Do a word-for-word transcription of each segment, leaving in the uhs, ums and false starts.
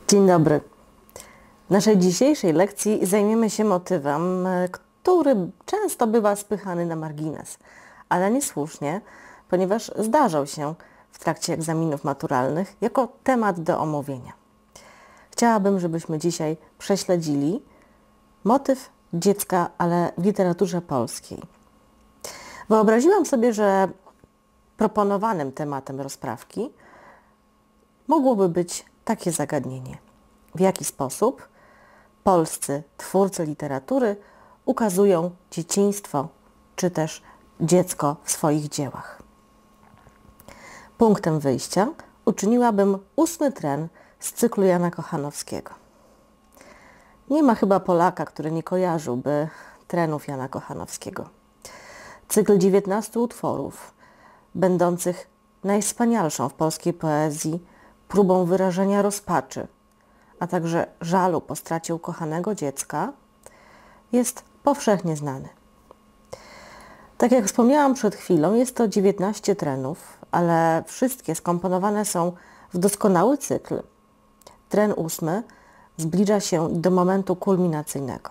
Dzień dobry. W naszej dzisiejszej lekcji zajmiemy się motywem, który często bywa spychany na margines, ale niesłusznie, ponieważ zdarzał się w trakcie egzaminów maturalnych jako temat do omówienia. Chciałabym, żebyśmy dzisiaj prześledzili motyw dziecka, ale w literaturze polskiej. Wyobraziłam sobie, że proponowanym tematem rozprawki mogłoby być takie zagadnienie. W jaki sposób polscy twórcy literatury ukazują dzieciństwo, czy też dziecko w swoich dziełach. Punktem wyjścia uczyniłabym ósmy tren z cyklu Jana Kochanowskiego. Nie ma chyba Polaka, który nie kojarzyłby trenów Jana Kochanowskiego. Cykl dziewiętnastu utworów, będących najwspanialszą w polskiej poezji próbą wyrażenia rozpaczy, a także żalu po stracie ukochanego dziecka, jest powszechnie znany. Tak jak wspomniałam przed chwilą, jest to dziewiętnaście trenów, ale wszystkie skomponowane są w doskonały cykl. Tren ósmy zbliża się do momentu kulminacyjnego.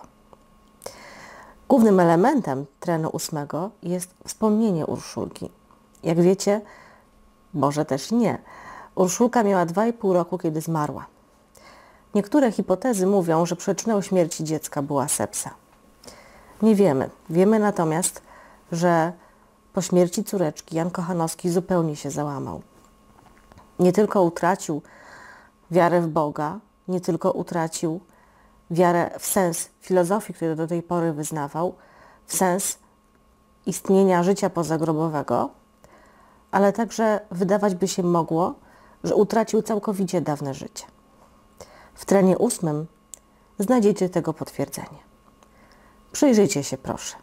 Głównym elementem trenu ósmego jest wspomnienie Urszulki. Jak wiecie, może też nie, Urszulka miała dwa i pół roku, kiedy zmarła. Niektóre hipotezy mówią, że przyczyną śmierci dziecka była sepsa. Nie wiemy. Wiemy natomiast, że po śmierci córeczki Jan Kochanowski zupełnie się załamał. Nie tylko utracił wiarę w Boga, nie tylko utracił wiarę w sens filozofii, który do tej pory wyznawał, w sens istnienia życia pozagrobowego, ale także wydawać by się mogło, że utracił całkowicie dawne życie. W trenie ósmym znajdziecie tego potwierdzenie. Przyjrzyjcie się proszę.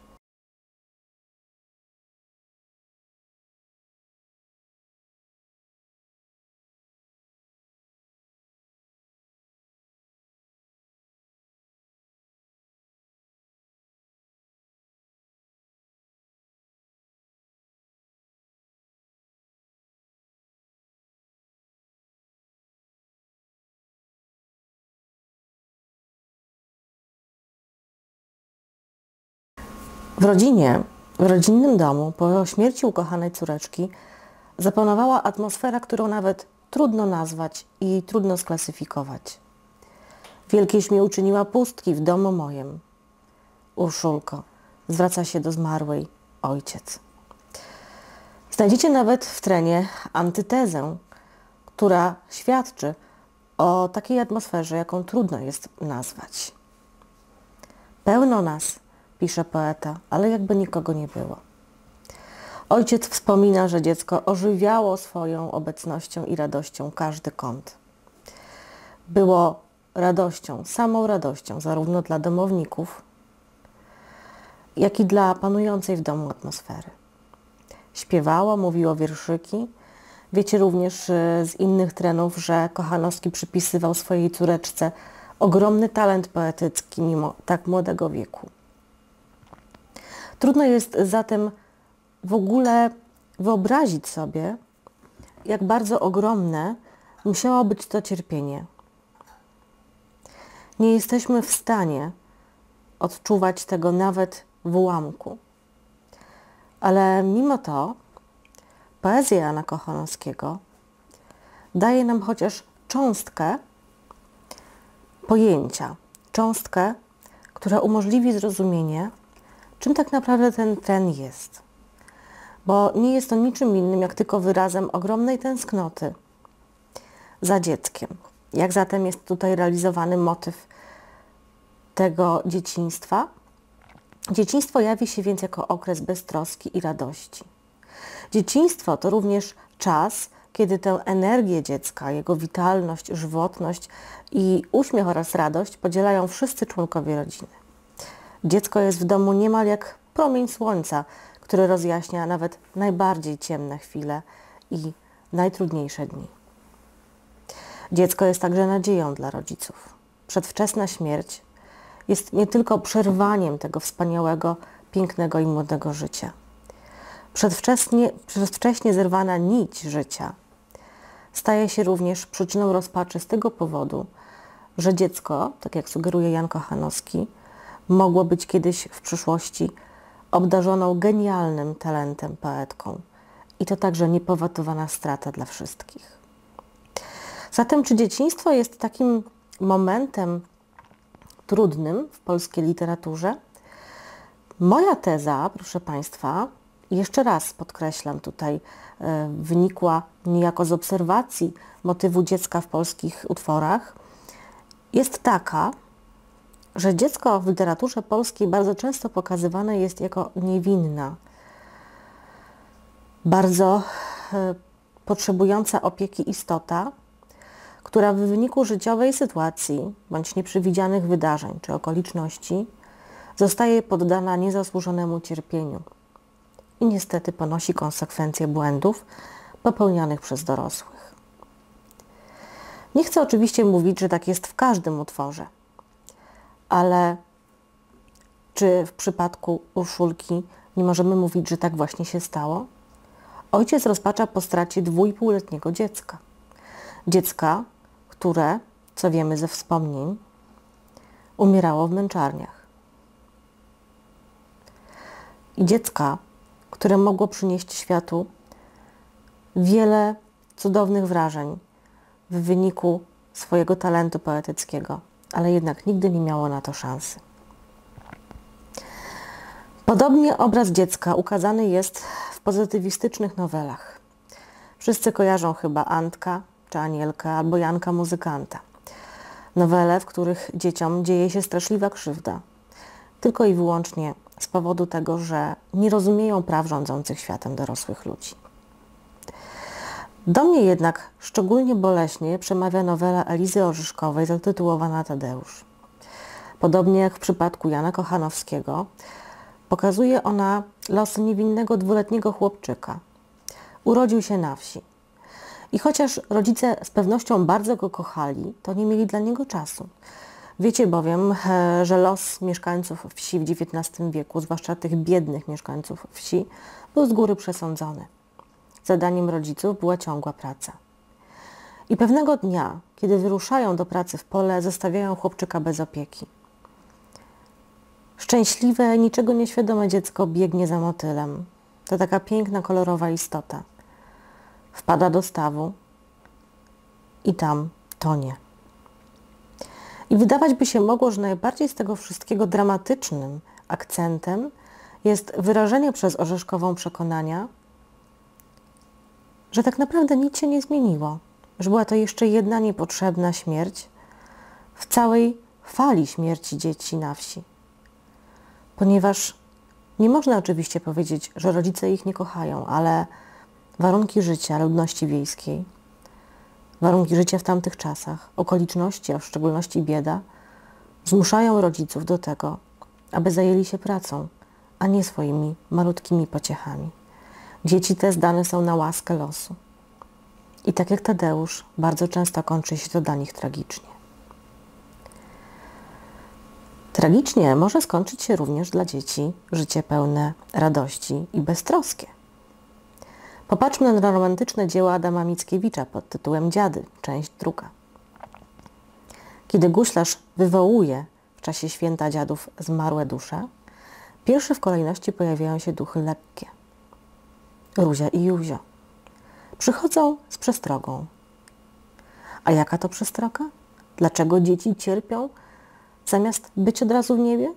W rodzinie, w rodzinnym domu, po śmierci ukochanej córeczki zapanowała atmosfera, którą nawet trudno nazwać i trudno sklasyfikować. Wielkieś mi uczyniła pustki w domu mojem. Urszulko, zwraca się do zmarłej ojciec. Znajdziecie nawet w trenie antytezę, która świadczy o takiej atmosferze, jaką trudno jest nazwać. Pełno nas, pisze poeta, ale jakby nikogo nie było. Ojciec wspomina, że dziecko ożywiało swoją obecnością i radością każdy kąt. Było radością, samą radością, zarówno dla domowników, jak i dla panującej w domu atmosfery. Śpiewało, mówiło wierszyki. Wiecie również z innych trenów, że Kochanowski przypisywał swojej córeczce ogromny talent poetycki mimo tak młodego wieku. Trudno jest zatem w ogóle wyobrazić sobie, jak bardzo ogromne musiało być to cierpienie. Nie jesteśmy w stanie odczuwać tego nawet w ułamku. Ale mimo to poezja Jana Kochanowskiego daje nam chociaż cząstkę pojęcia, cząstkę, która umożliwi zrozumienie, czym tak naprawdę ten tren jest. Bo nie jest to niczym innym, jak tylko wyrazem ogromnej tęsknoty za dzieckiem. Jak zatem jest tutaj realizowany motyw tego dzieciństwa? Dzieciństwo jawi się więc jako okres beztroski i radości. Dzieciństwo to również czas, kiedy tę energię dziecka, jego witalność, żywotność i uśmiech oraz radość podzielają wszyscy członkowie rodziny. Dziecko jest w domu niemal jak promień słońca, który rozjaśnia nawet najbardziej ciemne chwile i najtrudniejsze dni. Dziecko jest także nadzieją dla rodziców. Przedwczesna śmierć jest nie tylko przerwaniem tego wspaniałego, pięknego i młodego życia. Przedwcześnie, przedwcześnie zerwana nić życia staje się również przyczyną rozpaczy z tego powodu, że dziecko, tak jak sugeruje Jan Kochanowski, mogło być kiedyś w przyszłości obdarzoną genialnym talentem poetką. I to także niepowetowana strata dla wszystkich. Zatem czy dzieciństwo jest takim momentem trudnym w polskiej literaturze? Moja teza, proszę Państwa, jeszcze raz podkreślam tutaj, e, wynikła niejako z obserwacji motywu dziecka w polskich utworach, jest taka, że dziecko w literaturze polskiej bardzo często pokazywane jest jako niewinna, bardzo e, potrzebująca opieki istota, która w wyniku życiowej sytuacji bądź nieprzewidzianych wydarzeń czy okoliczności zostaje poddana niezasłużonemu cierpieniu i niestety ponosi konsekwencje błędów popełnianych przez dorosłych. Nie chcę oczywiście mówić, że tak jest w każdym utworze, ale czy w przypadku Urszulki nie możemy mówić, że tak właśnie się stało? Ojciec rozpacza po stracie dwójpółletniego dziecka. Dziecka, które, co wiemy ze wspomnień, umierało w męczarniach. I dziecka, które mogło przynieść światu wiele cudownych wrażeń w wyniku swojego talentu poetyckiego, ale jednak nigdy nie miało na to szansy. Podobnie obraz dziecka ukazany jest w pozytywistycznych nowelach. Wszyscy kojarzą chyba Antka, czy Anielkę, albo Janka Muzykanta. Nowele, w których dzieciom dzieje się straszliwa krzywda, tylko i wyłącznie z powodu tego, że nie rozumieją praw rządzących światem dorosłych ludzi. Do mnie jednak szczególnie boleśnie przemawia nowela Elizy Orzeszkowej zatytułowana Tadeusz. Podobnie jak w przypadku Jana Kochanowskiego, pokazuje ona losy niewinnego dwuletniego chłopczyka. Urodził się na wsi. I chociaż rodzice z pewnością bardzo go kochali, to nie mieli dla niego czasu. Wiecie bowiem, że los mieszkańców wsi w dziewiętnastym wieku, zwłaszcza tych biednych mieszkańców wsi, był z góry przesądzony. Zadaniem rodziców była ciągła praca. I pewnego dnia, kiedy wyruszają do pracy w pole, zostawiają chłopczyka bez opieki. Szczęśliwe, niczego nieświadome dziecko biegnie za motylem. To taka piękna, kolorowa istota. Wpada do stawu i tam tonie. I wydawać by się mogło, że najbardziej z tego wszystkiego dramatycznym akcentem jest wyrażenie przez Orzeszkową przekonania, że tak naprawdę nic się nie zmieniło, że była to jeszcze jedna niepotrzebna śmierć w całej fali śmierci dzieci na wsi. Ponieważ nie można oczywiście powiedzieć, że rodzice ich nie kochają, ale warunki życia ludności wiejskiej, warunki życia w tamtych czasach, okoliczności, a w szczególności bieda, zmuszają rodziców do tego, aby zajęli się pracą, a nie swoimi malutkimi pociechami. Dzieci te zdane są na łaskę losu. I tak jak Tadeusz, bardzo często kończy się to dla nich tragicznie. Tragicznie może skończyć się również dla dzieci życie pełne radości i beztroskie. Popatrzmy na romantyczne dzieło Adama Mickiewicza pod tytułem Dziady, część druga. Kiedy guślarz wywołuje w czasie święta dziadów zmarłe dusze, pierwsze w kolejności pojawiają się duchy lekkie. Ruzia i Józio. Przychodzą z przestrogą. A jaka to przestroga? Dlaczego dzieci cierpią, zamiast być od razu w niebie?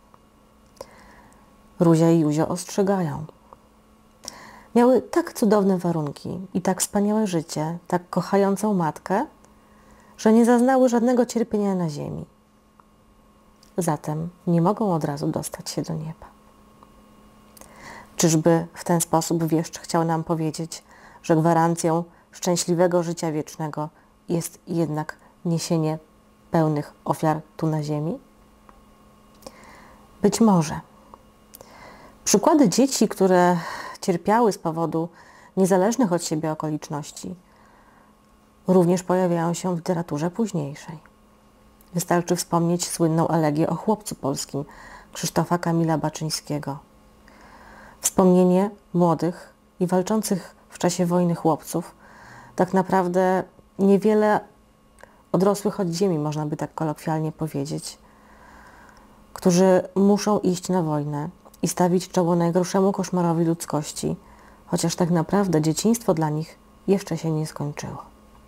Ruzia i Józio ostrzegają. Miały tak cudowne warunki i tak wspaniałe życie, tak kochającą matkę, że nie zaznały żadnego cierpienia na ziemi. Zatem nie mogą od razu dostać się do nieba. Czyżby w ten sposób wieszcz chciał nam powiedzieć, że gwarancją szczęśliwego życia wiecznego jest jednak niesienie pełnych ofiar tu na ziemi? Być może. Przykłady dzieci, które cierpiały z powodu niezależnych od siebie okoliczności, również pojawiają się w literaturze późniejszej. Wystarczy wspomnieć słynną elegię o chłopcu polskim Krzysztofa Kamila Baczyńskiego. Wspomnienie młodych i walczących w czasie wojny chłopców tak naprawdę niewiele odrosłych od ziemi, można by tak kolokwialnie powiedzieć, którzy muszą iść na wojnę i stawić czoło najgorszemu koszmarowi ludzkości, chociaż tak naprawdę dzieciństwo dla nich jeszcze się nie skończyło.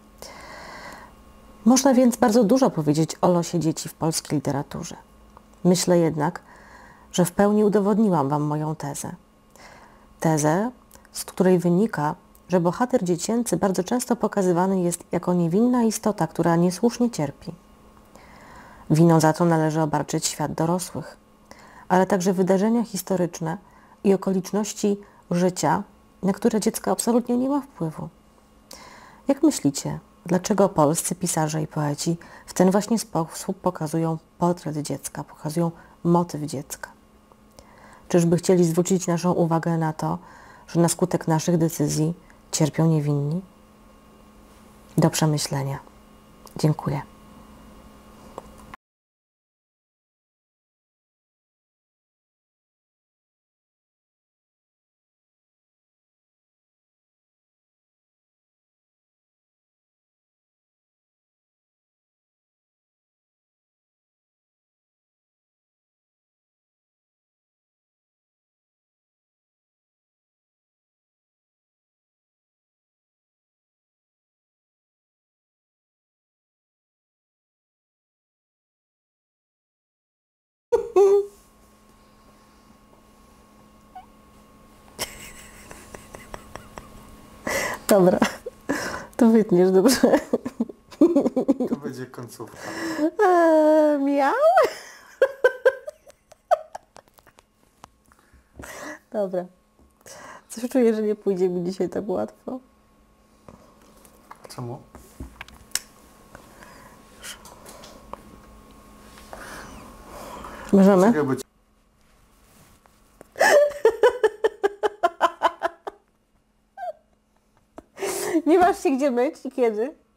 Można więc bardzo dużo powiedzieć o losie dzieci w polskiej literaturze. Myślę jednak, że w pełni udowodniłam Wam moją tezę. Tezę, z której wynika, że bohater dziecięcy bardzo często pokazywany jest jako niewinna istota, która niesłusznie cierpi. Winą za to należy obarczyć świat dorosłych, ale także wydarzenia historyczne i okoliczności życia, na które dziecko absolutnie nie ma wpływu. Jak myślicie, dlaczego polscy pisarze i poeci w ten właśnie sposób pokazują portret dziecka, pokazują motyw dziecka? Czyżby chcieli zwrócić naszą uwagę na to, że na skutek naszych decyzji cierpią niewinni? Do przemyślenia. Dziękuję. Dobra, to wytniesz, dobrze? To będzie końcówka. Eee, miał? Dobra. Coś czuję, że nie pójdzie mi dzisiaj tak łatwo. Czemu? Możemy? Czekaj, bo ci- Nie masz się gdzie myć i kiedy?